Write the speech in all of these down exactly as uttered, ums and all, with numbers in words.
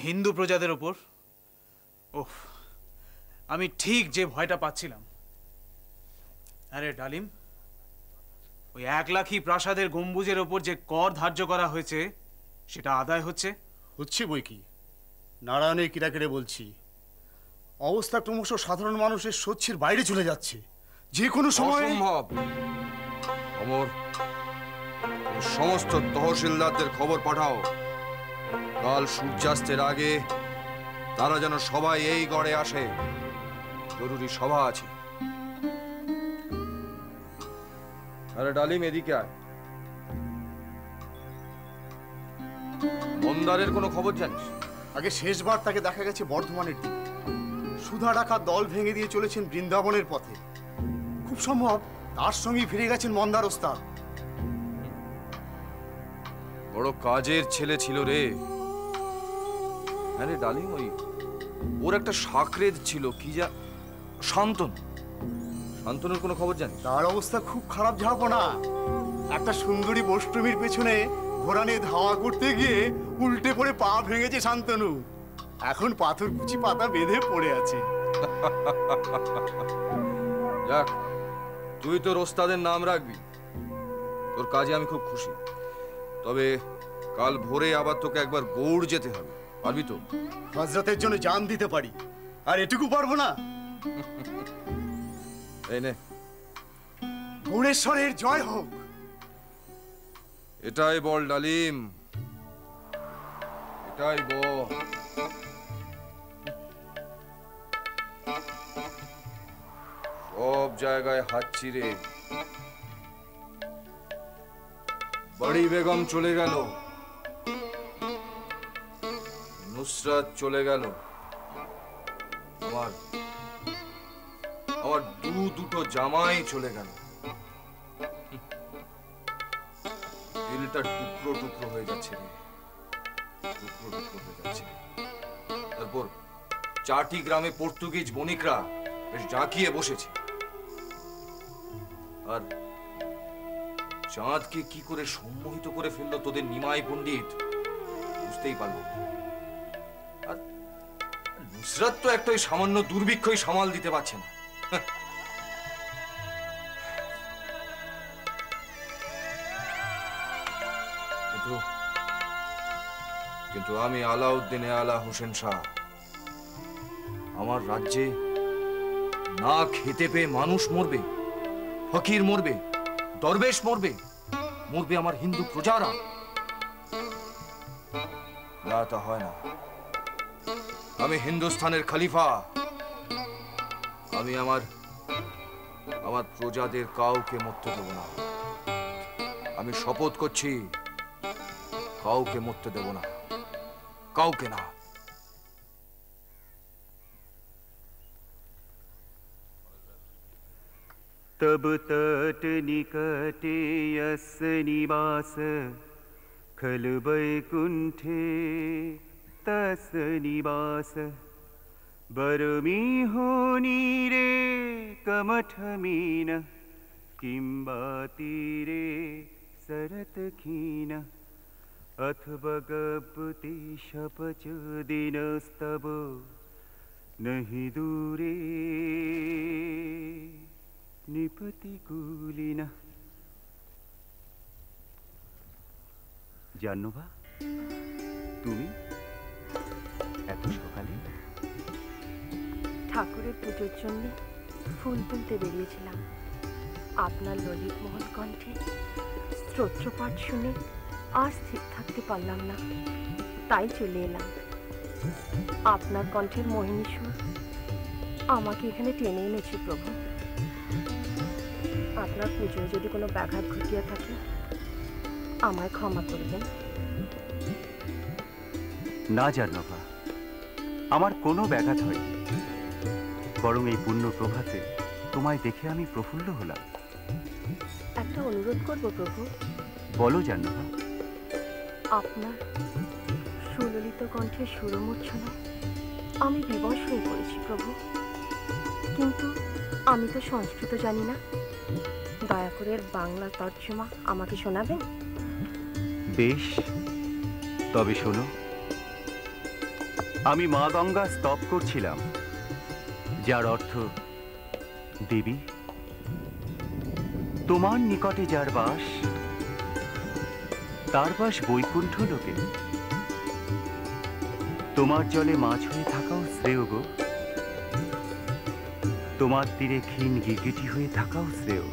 হিন্দু প্রজাদের ওপর ওহ আমি ঠিক যে ভয়টা পাচ্ছিলাম। আরে ডালিম, ওই এক লাখি প্রাসাদের গম্বুজের ওপর যে কর ধার্য করা হয়েছে সেটা আদায় হচ্ছে হচ্ছে বই কি, নারায়ণের কিরাকেরে বলছি, অবস্থা ক্রমশ সাধারণ মানুষের সহ্যের বাইরে চলে যাচ্ছে। যে কোনো সময় অসম্ভব। অমর, সমস্ত তহসিলদারদের খবর পাঠাও, কাল সূর্যাস্তের আগে তারা যেন সবাই এই গড়ে আসে, জরুরি সভা আছে। আরে ডালিম, এদিকে আয়। মন্দারের কোনো খবর জানিস? আগে শেষবার তাকে দেখা গেছে বর্ধমানের দিকে, সুধা ডাকাত দল ভেঙে দিয়ে চলেছেন বৃন্দাবনের পথে। খুব সম্ভব তার সঙ্গেই ফিরে গেছেন মন্দার ওস্তাদ। বড় কাজের ছেলে ছিল রে। হ্যাঁ রে ডালিম, ওই ওর একটা সাকরেদ ছিল, কি যা শান্তনু। শান্তনুর কোনো খবর জানিস? তার অবস্থা খুব খারাপ যাবো না। একটা সুন্দরী বষ্টমীর পেছনে ঘোড়া নিয়ে ধাওয়া করতে গিয়ে উল্টে পড়ে পা ভেঙেছে শান্তনু। এখন পাথর কুচি পাতা বেঁধে পড়ে আছে। যাক, তুই তোর ওস্তাদের নাম রাখবি। তোর কাজে আমি খুব খুশি। তবে কাল ভোরে আবার তোকে একবার গৌড় যেতে হবে, পারবি তো? হযরতের জন্য জান দিতে পারি, আর এটুকু পারবো না? এই নে। গৌড়েশ্বরের জয় হোক। এটাই বল ডালিম, এটাই বল। সব জায়গায় হাত চিরে। বড়ি বেগম চলে গেল, নুসরাত চলে গেল, আমার আমার দু দুটো জামাই চলে গেল। দিলটা টুকরো টুকরো হয়ে যাচ্ছে রে, টুকরো টুকরো হয়ে যাচ্ছে। তারপর চারটি গ্রামে পর্তুগিজ বণিকরা বেশ জাঁকিয়ে বসেছে, আর চাঁদকে কি করে সম্মোহিত করে ফেললো তোদের নিমাই পণ্ডিত, বুঝতেই পারলো। আর নুসরাত তো একটা ওই সামান্য দুর্ভিক্ষই সামাল দিতে পারছে না। কিন্তু কিন্তু আমি আলাউদ্দিনে আলা হোসেন শাহ, আমার রাজ্যে না খেতে পেয়ে মানুষ মরবে, ফকির মরবে, দরবেশ মরবে, মরবে আমার হিন্দু প্রজারা। না, তা হয় না। আমি হিন্দুস্তানের খলিফা, আমি আমার আমার প্রজাদের কাউকে মরতে দেব না। আমি শপথ করছি, কাউকে মরতে দেব না, কাউকে না। तब तट निकटे यस्य निवास खल वैकुंठे तस्य निवास बरमी होनी रे कमठमीन किंबा तीरे सरत खीन अथवा गपति शपच दिनस्तव नहीं दूरे निपति कुलिना। জানোবা তুমি এত সকালে? ঠাকুরের পুজোর জন্য ফুল তুলতে বেরিয়েছিলাম। আপনার ললিত মোহন কণ্ঠে স্তোত্রপাঠ শুনে আর স্থির থাকতে পারলাম না, তাই চলে এলাম। আপনার কণ্ঠের মোহিনী সুর আমাকে এখানে টেনে এনেছে প্রভু। আপনার পুজোয় যদি কোনো ব্যাঘাত ঘটিয়া থাকে আমায় ক্ষমা করবেন। না জানোবা, আমার কোনো ব্যাঘাত হয়নি, বরং এই পুণ্য প্রভাতে তোমায় দেখে আমি প্রফুল্ল হলাম। একটা অনুরোধ করব প্রভু। বলো জানোবা। আপনার সুললিত কণ্ঠের সুরমূর্ছনা আমি বিবশ হয়ে পড়েছি প্রভু, কিন্তু আমি তো সংস্কৃত জানি না। দয়া করে বাংলা তর্জমা আমাকে শোনাবেন? বেশ, তবে শোনো। আমি মা গঙ্গা স্তব করছিলাম, যার অর্থ দেবী। তোমার নিকটে যার বাস, তার বাস বৈকুণ্ঠ লোকে। তোমার জলে মাছ হয়ে থাকাও শ্রেয় গো, তোমার তীরে ক্ষীণ গিরগিটি হয়ে থাকাও শ্রেয়।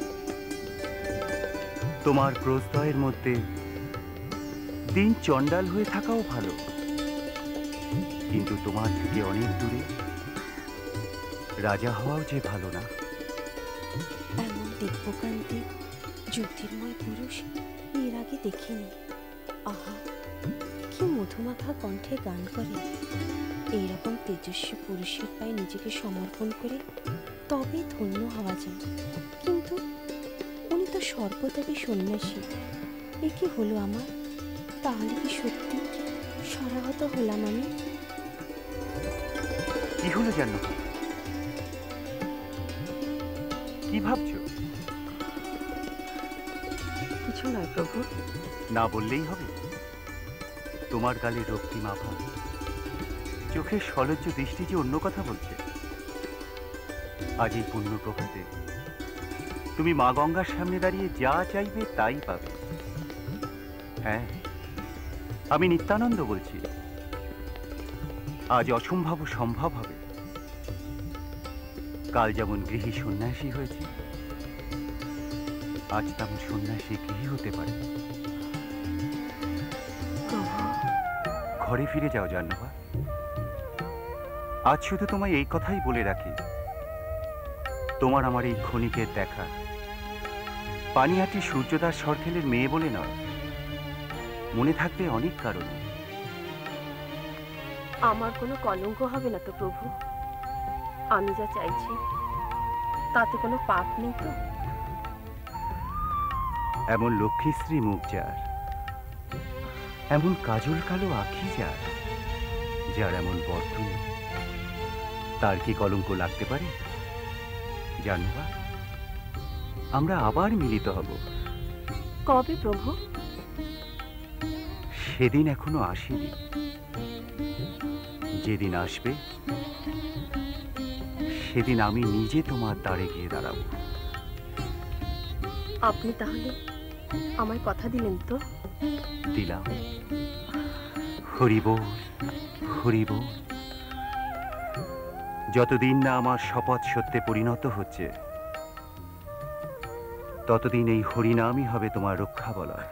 তোমার প্রস্তয়ের মধ্যে দিন চণ্ডাল হয়ে থাকাও ভালো, কিন্তু তোমার থেকে অনেক দূরে রাজা হওয়াও যে ভালো না। এমন দিব্যকান্তি জ্যোতির্ময় পুরুষ এর আগে দেখিনি। আহা, কি মধুমাখা কণ্ঠে গান করে। এইরকম তেজস্বী পুরুষের পায়ে নিজেকে সমর্পণ করে তবে ধন্য হওয়া যায়। কিন্তু উনি তো সর্বত্যাগী সন্ন্যাসী। এ কি হলো আমার? তাহলে কি সত্যি সরাহত হলাম আমি? কি হলো জানো? কি ভাবছো? কিছু নয় প্রভু। না বললেই হবে? তোমার গালে রক্তিম আভা, চোখের সলজ্জ দৃষ্টি যে অন্য কথা বলছে। আজ এই পুণ্য প্রভাতে তুমি মা গঙ্গার সামনে দাঁড়িয়ে যা চাইবে তাই পাবে। হ্যাঁ, আমি নিত্যানন্দ বলছি। আজ অসম্ভব সম্ভব হবে। কাল যেমন গৃহী সন্ন্যাসী হয়েছে, আজ তেমন সন্ন্যাসী গৃহী হতে পারে। ঘরে ফিরে যাও জাহ্নবা। আজ শুধু তোমায় এই কথাই বলে রাখি, তোমার আমার এই ক্ষণিকের দেখা পানিহাটি সূর্যদাস সরখেলের মেয়ে বলে নয়, মনে থাকবে অনেক কারণে। আমার কোনো কলঙ্ক হবে না তো প্রভু? আমি যা চাইছি তাতে কোনো পাপ নেই তো? এমন লক্ষ্মীশ্রী মুখ যার, এমন কাজল কালো আঁখি যার, যার এমন বর্তনী, তার কি কলঙ্ক লাগতে পারে? জানবা, আমরা আবার মিলিত হব। কবে প্রভু? সেদিন এখনো আসেনি। যেদিন আসবে সেদিন আমি নিজে তোমার দ্বারে গিয়ে দাঁড়াবো। আপনি তাহলে আমায় কথা দিলেন তো? দিলাম। হরিবোল হরিবোল। যতদিন না আমার শপথ সত্যে পরিণত হচ্ছে, ততদিন এই হরিনামই হবে তোমার রক্ষা বলয়।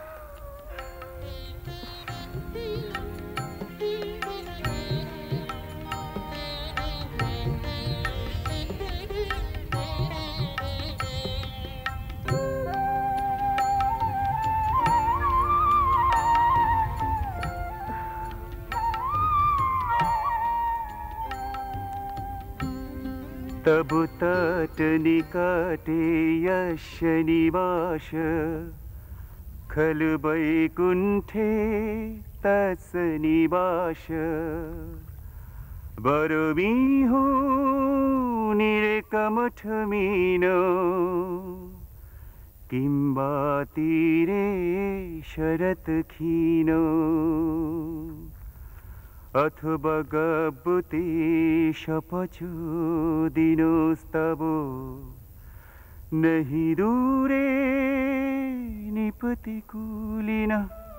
तब तट निकटे यश निवास, खल वैकुंठे तस निवास। बरमीहो निर्कमठ मीनो, किंबा तीरे शरत खीनो। अथवा गब्बुते शपचो दिनोस्तव, नहि दूरे निपति कुलिना।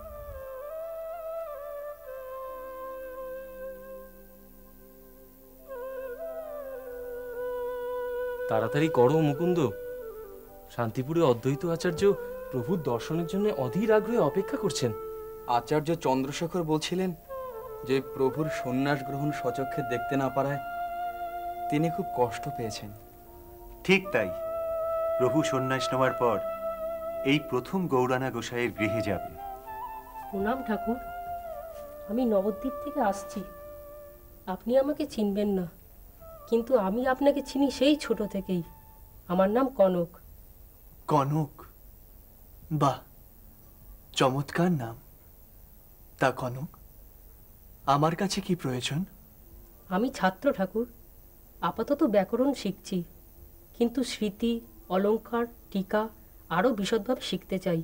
তাড়াতাড়ি করো মুকুন্দ। শান্তিপুরে অদ্বৈত আচার্য প্রভুর দর্শনের জন্য অধীর আগ্রহে অপেক্ষা করছেন। আচার্য চন্দ্রশেখর বলছিলেন যে প্রভুর সন্ন্যাস গ্রহণ স্বচক্ষে দেখতে না পারায় তিনি খুব কষ্ট পেয়েছেন। ঠিক তাই, প্রভু সন্ন্যাস নেওয়ার পর এই প্রথম গৌরানা গোসাইয়ের গৃহে যাবে। প্রণাম ঠাকুর, আমি নবদ্বীপ থেকে আসছি। আপনি আমাকে চিনবেন না, কিন্তু আমি আপনাকে চিনি সেই ছোট থেকেই। আমার নাম কনক। কনক? বাহ, চমৎকার নাম। তা কনক, আমার কাছে কি প্রয়োজন? আমি ছাত্র ঠাকুর, আপাতত ব্যাকরণ শিখছি, কিন্তু স্মৃতি, অলঙ্কার, টিকা আরও বিশদভাবে শিখতে চাই।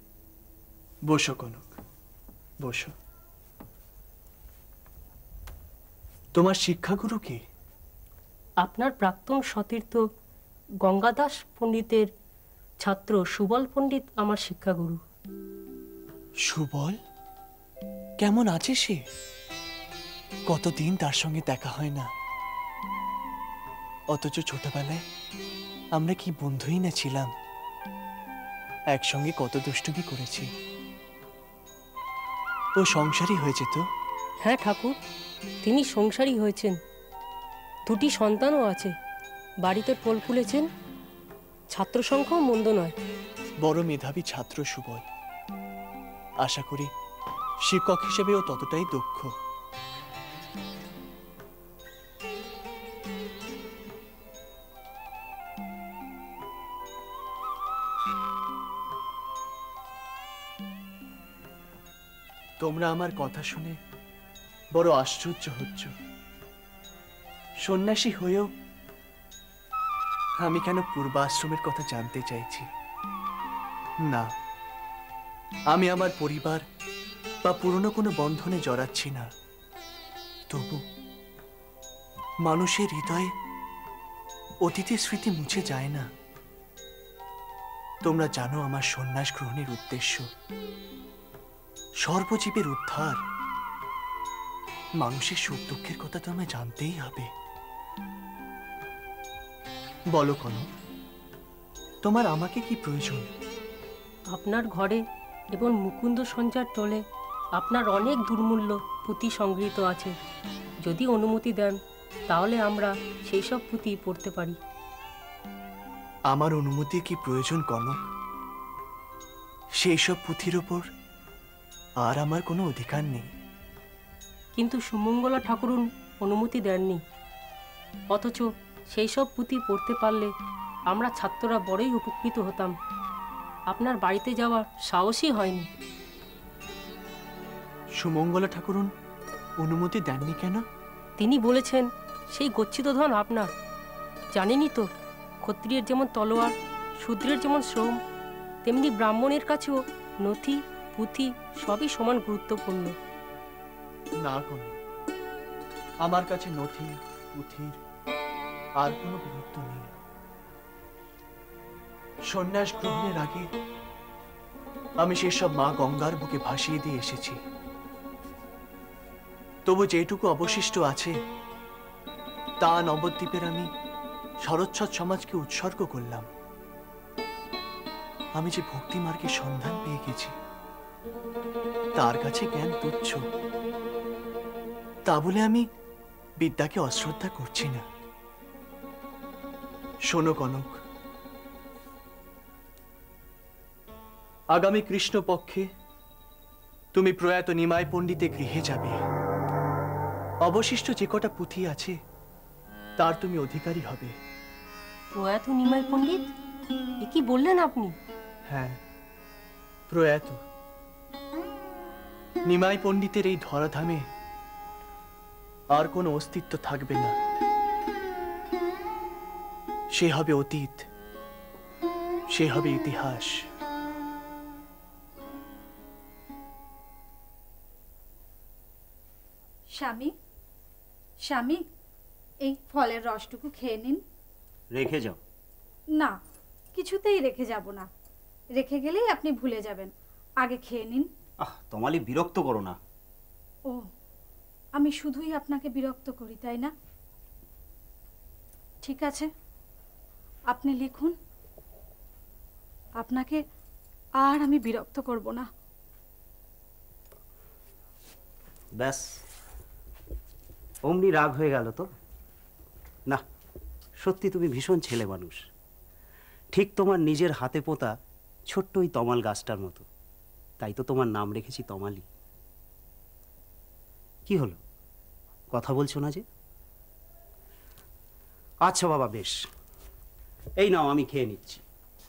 বসো কনক, বসো। তোমার শিক্ষাগুরু কে? আপনার প্রাক্তন সতীর্থ গঙ্গাদাস পণ্ডিতের ছাত্র সুবল পণ্ডিত আমার শিক্ষাগুরু। সুবল? কেমন আছে সে? কতদিন তার সঙ্গে দেখা হয় না, অথচ ছোটবেলায় আমরা কি বন্ধুই না ছিলাম। একসঙ্গে কত দুষ্টুমি করেছি। ও সংসারী হয়েছে তো? হ্যাঁ ঠাকুর, তিনি সংসারী হয়েছেন, দুটি সন্তানও আছে, বাড়িতে টোল খুলেছেন, ছাত্র সংখ্যাও মন্দ নয়। বড় মেধাবী ছাত্র সুবল। আশা করি শিক্ষক হিসেবেও ততটাই দক্ষ। তোমরা আমার কথা শুনে বড় আশ্চর্য হচ্ছ। সন্ন্যাসী হয়েও আমি কেন পূর্বাশ্রমের কথা জানতে চাইছি না। আমি আমার পরিবার বা পুরনো কোনো বন্ধনে জড়াচ্ছি না। তবু মানুষের হৃদয়ে অতীতের স্মৃতি মুছে যায় না। তোমরা জানো আমার সন্ন্যাস গ্রহণের উদ্দেশ্য সর্বজীবের উদ্ধার। মানুষের সুখ দুঃখের কথা তো আমায় জানতেই হবে। বলো কনক, তোমার আমাকে কি প্রয়োজন? আপনার ঘরে এবং মুকুন্দ সঞ্চার টোলে আপনার অনেক দুর্মূল্য পুঁথি সংগৃহীত আছে। যদি অনুমতি দেন তাহলে আমরা সেই সব পুঁথি পড়তে পারি। আমার অনুমতি কি প্রয়োজন কনক? সেই সব পুঁথির ওপর আর আমার কোনো অধিকার নেই। কিন্তু সুমঙ্গলা ঠাকুরুন অনুমতি দেননি, অথচ সেই সব পুঁথি পড়তে পারলে আমরা ছাত্ররা বড়ই উপকৃত হতাম। আপনার বাড়িতে যাওয়ার সাহসই হয়নি। সুমঙ্গলা ঠাকুরুন অনুমতি দেননি কেন? তিনি বলেছেন সেই গচ্ছিত ধন আপনার। জানেনই তো, ক্ষত্রিয়ের যেমন তলোয়ার, শূদ্রের যেমন শ্রম, তেমনি ব্রাহ্মণের কাছেও নথি পুঁথি সবই সমান গুরুত্বপূর্ণ। না কনক, আমার কাছে নথি পুঁথির আর কোনো গুরুত্ব নেই। সন্ন্যাস গ্রহণের আগে আমি সেসব মা গঙ্গার বুকে ভাসিয়ে দিয়ে এসেছি। তবু যেটুকু অবশিষ্ট আছে তা নবদ্বীপের আমি শরৎছদ সমাজকে উৎসর্গ করলাম। আমি যে ভক্তি মার্গের সন্ধান পেয়ে গেছি, তার কাছে জ্ঞান তুচ্ছ, তা বলে আমি বিদ্যাকে অশ্রদ্ধা করছি না। শোনো কনক, আগামী কৃষ্ণপক্ষে তুমি প্রয়াত নিমাই পণ্ডিতের গৃহে যাবে। অবশিষ্ট যে কটা পুঁথি আছে তার তুমি অধিকারী হবে। প্রয়াত নিমাই পণ্ডিত? এ কি বললেন আপনি? হ্যাঁ, প্রয়াত নিমাই পণ্ডিতের এই ধরাধামে আর কোনো অস্তিত্ব থাকবে না। সে হবে অতীত, সে হবে ইতিহাস। স্বামী, স্বামী, এই ফলের রসটুকু খেয়ে নিন। রেখে যাও। না, কিছুতেই রেখে যাব না। রেখে গেলেই আপনি ভুলে যাবেন। আগে খেয়ে নিন। আহ, তমালি বিরক্ত করো না। ও, আমি শুধুই আপনাকে বিরক্ত করি, তাই না? ঠিক আছে, আপনি লিখুন। আপনাকে আর আমি বিরক্ত করব না। ব্যাস, অমনি রাগ হয়ে গেল তো? না, সত্যি তুমি ভীষণ ছেলে মানুষ, ঠিক তোমার নিজের হাতে পোতা ছোট্ট ওই তমাল গাছটার মতো। তাই তো তোমার নাম রেখেছি তমালি। কি হলো, কথা বলছো না যে? আচ্ছা বাবা, বেশ, এই নাও, আমি খেয়ে নিচ্ছি।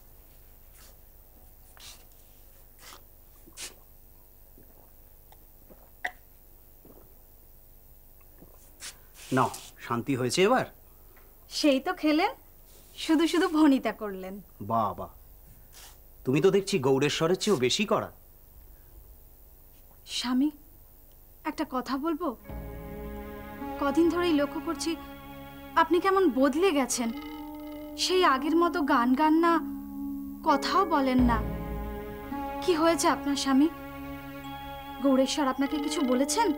নাও, শান্তি হয়েছে এবার? সেই তো খেলেন, শুধু শুধু ভনিতা করলেন। বাবা, তুমি তো দেখছি গৌড়েশ্বরের চেয়েও বেশি করা। স্বামী, একটা কথা বলবো? কদিন ধরেই লক্ষ্য করছি আপনি কেমন বদলে গেছেন। সেই আগের মতো গান গান না, কথাও বলেন না। কি হয়েছে আপনার স্বামী? গৌরেশ্বর আপনাকে কিছু বলেছেন?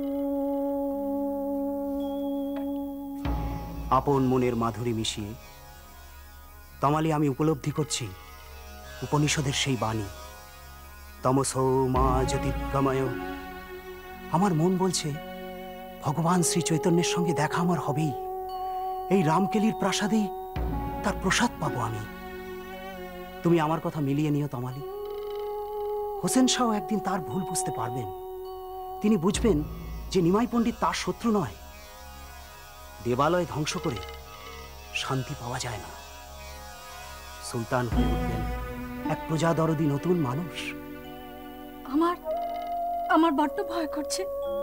আপন মনের মাধুরী মিশিয়ে তমালি আমি উপলব্ধি করছি উপনিষদের সেই বাণী, তমসো মা জ্যোতির্গময়। আমার মন বলছে ভগবান শ্রী চৈতন্যের সঙ্গে দেখা আমার হবেই। এই রামকেলির প্রাসাদেই তার প্রসাদ পাবো আমি। তুমি আমার কথা মিলিয়ে নিও তমালি। হোসেন শাহ একদিন তার ভুল বুঝতে পারবেন। তিনি বুঝবেন যে নিমাই পণ্ডিত তার শত্রু নয়। দেবালয় ধ্বংস করে শান্তি পাওয়া যায় না। সুলতান হয়ে উঠবেন এক প্রজাদরদি নতুন মানুষ। আমার আমার বড্ড ভয় করছে।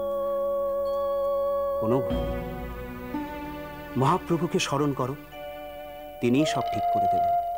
কোনো ভয় নেই। মহাপ্রভুকে স্মরণ করো, তিনিই সব ঠিক করে দেবেন।